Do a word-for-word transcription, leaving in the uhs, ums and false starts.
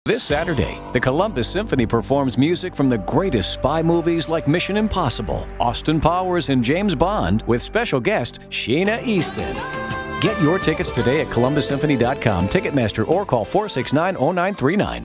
This Saturday, the Columbus Symphony performs music from the greatest spy movies like Mission Impossible, Austin Powers, and James Bond, with special guest Sheena Easton. Get your tickets today at columbus symphony dot com, Ticketmaster, or call four six nine, oh nine three nine.